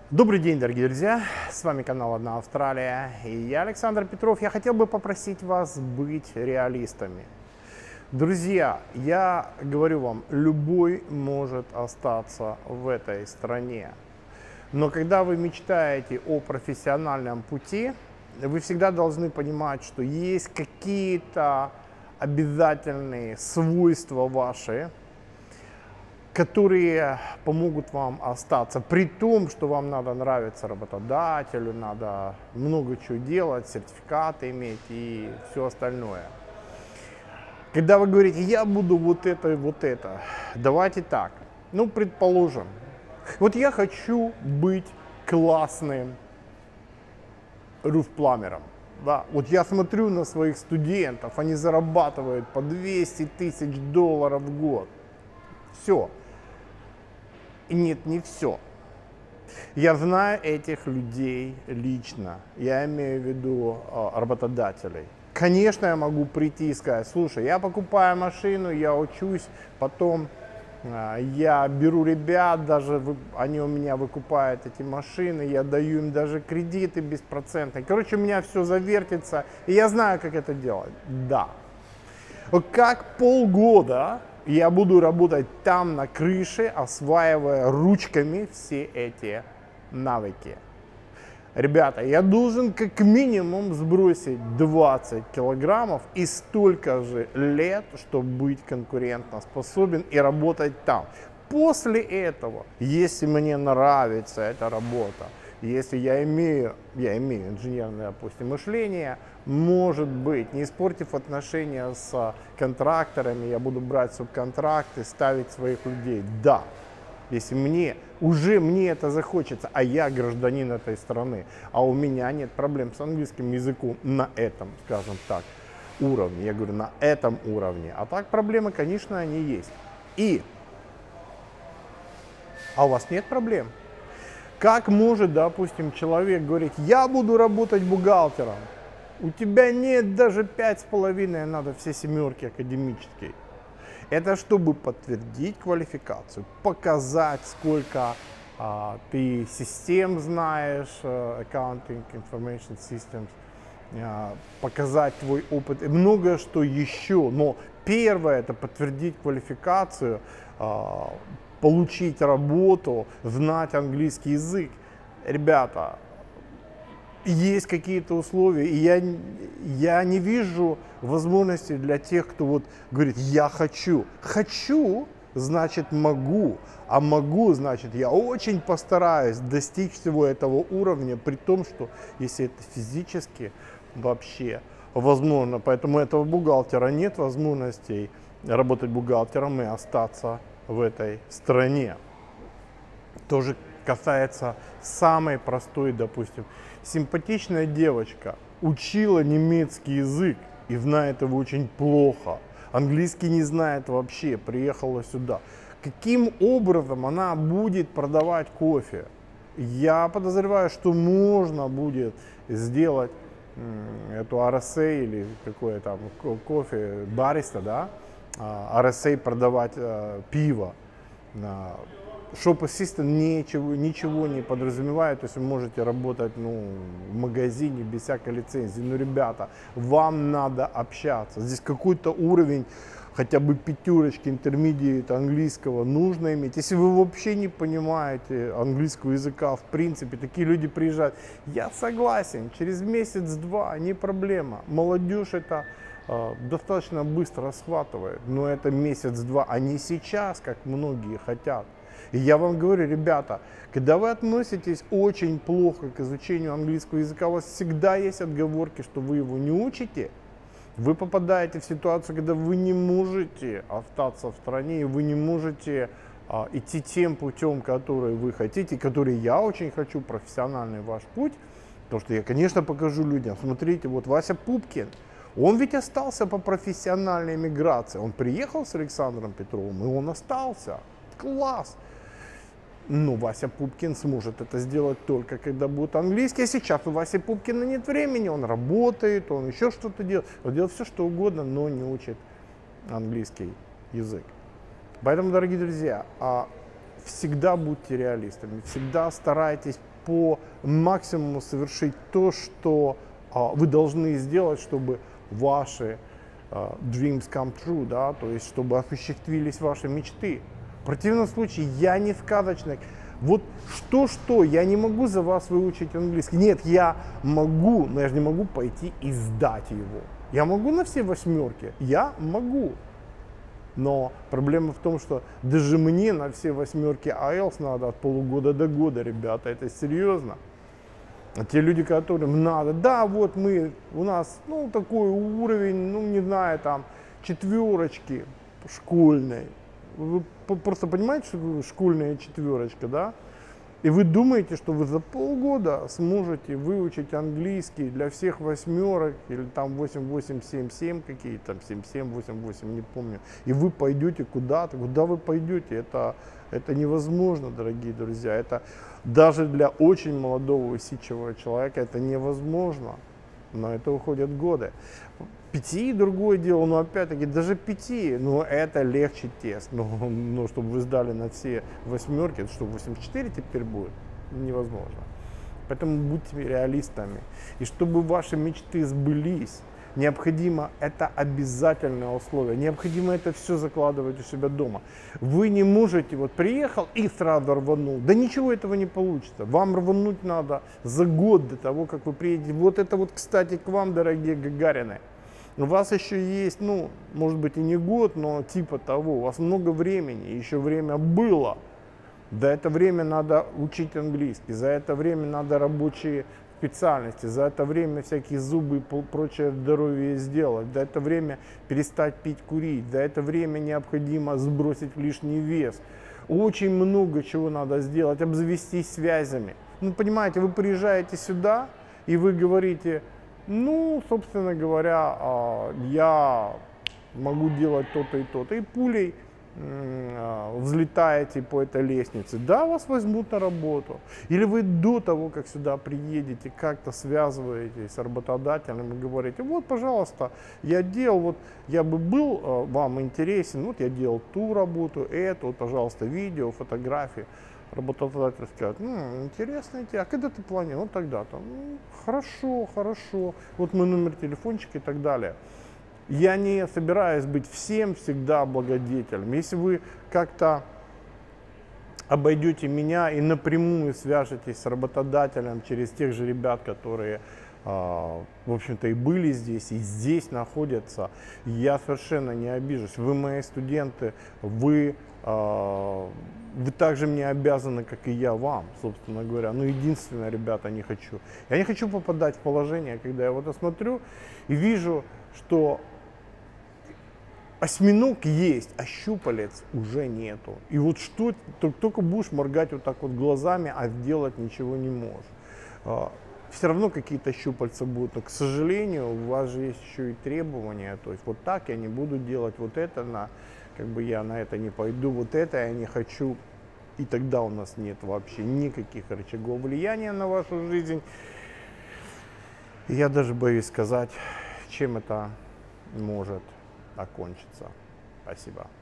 Добрый день, дорогие друзья! С вами канал «Одна Австралия» и я, Александр Петров. Я хотел бы попросить вас быть реалистами. Друзья, я говорю вам, любой может остаться в этой стране. Но когда вы мечтаете о профессиональном пути, вы всегда должны понимать, что есть какие-то обязательные свойства ваши, которые помогут вам остаться, при том, что вам надо нравиться работодателю, надо много чего делать, сертификаты иметь и все остальное. Когда вы говорите, я буду вот это и вот это, давайте так, ну, предположим, вот я хочу быть классным руфпламером. Да, вот я смотрю на своих студентов, они зарабатывают по 200 тысяч долларов в год. Все. Нет, не все. Я знаю этих людей лично, я имею в виду работодателей. Конечно, я могу прийти и сказать, слушай, я покупаю машину, я учусь, потом я беру ребят, даже они у меня выкупают эти машины, я даю им даже кредиты беспроцентные. Короче, у меня все завертится, и я знаю, как это делать. Да. Как полгода я буду работать там на крыше, осваивая ручками все эти навыки. Ребята, я должен как минимум сбросить 20 килограммов и столько же лет, чтобы быть конкурентоспособен и работать там. После этого, если мне нравится эта работа, если я имею инженерное, допустим, мышление, может быть, не испортив отношения с контракторами, я буду брать субконтракты, ставить своих людей. Да, если мне это захочется, а я гражданин этой страны, а у меня нет проблем с английским языком на этом, скажем так, уровне. Я говорю, на этом уровне. А так проблемы, конечно, они есть. А у вас нет проблем? Как может, допустим, человек говорить, я буду работать бухгалтером, у тебя нет даже 5,5, надо все семерки академические. Это чтобы подтвердить квалификацию, показать, сколько ты систем знаешь, Accounting Information Systems, показать твой опыт и многое что еще. Но первое это подтвердить квалификацию, получить работу, знать английский язык. Ребята, есть какие-то условия, и я не вижу возможности для тех, кто вот говорит, я хочу. Хочу, значит могу, а могу, значит я очень постараюсь достичь всего этого уровня, при том, что если это физически вообще возможно, поэтому этого бухгалтера нет возможностей работать бухгалтером и остаться в этой стране. Тоже касается самой простой, допустим, симпатичная девочка учила немецкий язык и знает его очень плохо, английский не знает вообще, приехала сюда. Каким образом она будет продавать кофе? Я подозреваю, что можно будет сделать эту RSA или какое там кофе, бариста, да? RSA продавать пиво. Shop Assistant ничего не подразумевает, то есть вы можете работать в магазине без всякой лицензии. Но, ребята, вам надо общаться. Здесь какой-то уровень, хотя бы пятерочки, интермедиат английского нужно иметь. Если вы вообще не понимаете английского языка, в принципе, такие люди приезжают. Я согласен, через месяц-два не проблема. Молодежь это достаточно быстро схватывает, но это месяц-два, а не сейчас, как многие хотят. И я вам говорю, ребята, когда вы относитесь очень плохо к изучению английского языка, у вас всегда есть отговорки, что вы его не учите, вы попадаете в ситуацию, когда вы не можете остаться в стране, и вы не можете идти тем путем, который вы хотите, который я очень хочу, профессиональный ваш путь, потому что я, конечно, покажу людям, смотрите, вот Вася Пупкин, он ведь остался по профессиональной миграции, он приехал с Александром Петровым, и он остался, класс! Но Вася Пупкин сможет это сделать только когда будет английский. А сейчас у Васи Пупкина нет времени, он работает, он еще что-то делает. Он делает все, что угодно, но не учит английский язык. Поэтому, дорогие друзья, всегда будьте реалистами, всегда старайтесь по максимуму совершить то, что вы должны сделать, чтобы ваши dreams come true, да, то есть чтобы осуществились ваши мечты. В противном случае я не сказочник. Вот что, я не могу за вас выучить английский. Нет, я могу, но я же не могу пойти и сдать его. Я могу на все 8, я могу. Но проблема в том, что даже мне на все 8 IELTS надо от полугода до года, ребята, это серьезно. А те люди, которым надо, да, вот у нас, ну, такой уровень, ну, не знаю, там, 4 школьной. Вы просто понимаете, что такое школьная 4, да? И вы думаете, что вы за полгода сможете выучить английский для всех 8 или там 8877 какие-то, там 77, 88, не помню. И вы пойдете куда-то, куда вы пойдете? Это невозможно, дорогие друзья. Это даже для очень молодого усидчивого человека это невозможно. Но это уходят годы. 5 другое дело, но опять-таки даже 5, но это легче тест. Но чтобы вы сдали на все 8, это что, 84 теперь будет? Невозможно. Поэтому будьте реалистами. И чтобы ваши мечты сбылись, необходимо, это обязательное условие, необходимо это все закладывать у себя дома. Вы не можете, вот приехал и сразу рванул, да ничего этого не получится. Вам рвануть надо за год до того, как вы приедете. Вот это вот, кстати, к вам, дорогие гагарины. У вас еще есть, ну, может быть и не год, но типа того, у вас много времени, еще время было. За это время надо учить английский, за это время надо рабочие специальности, за это время всякие зубы и прочее здоровье сделать, за это время перестать пить, курить, за это время необходимо сбросить лишний вес. Очень много чего надо сделать, обзавестись связями. Ну, понимаете, вы приезжаете сюда и вы говорите, ну, собственно говоря, я могу делать то-то и то-то, и пулей взлетаете по этой лестнице, да, вас возьмут на работу. Или вы до того, как сюда приедете, как-то связываетесь с работодателем и говорите, вот, пожалуйста, я делал, вот, я бы был вам интересен, вот я делал ту работу, эту, вот, пожалуйста, видео, фотографии. Работодатель скажет, интересно идти, а когда ты планируешь? Вот тогда-то. Хорошо, вот мой номер телефончика и так далее. Я не собираюсь быть всем всегда благодетелем. Если вы как-то обойдете меня и напрямую свяжетесь с работодателем через тех же ребят, которые, в общем-то, и были здесь, и здесь находятся, я совершенно не обижусь. Вы мои студенты, вы также мне обязаны, как и я вам, собственно говоря. Но единственное, ребята, не хочу. Я не хочу попадать в положение, когда я вот осмотрю и вижу, что осьминог есть, а щупалец уже нету. И вот что, только будешь моргать вот так вот глазами, а сделать ничего не можешь. Все равно какие-то щупальца будут, но, к сожалению, у вас же есть еще и требования. То есть вот так я не буду делать, вот это, как бы я на это не пойду, вот это я не хочу. И тогда у нас нет вообще никаких рычагов влияния на вашу жизнь. И я даже боюсь сказать, чем это может окончиться. Спасибо.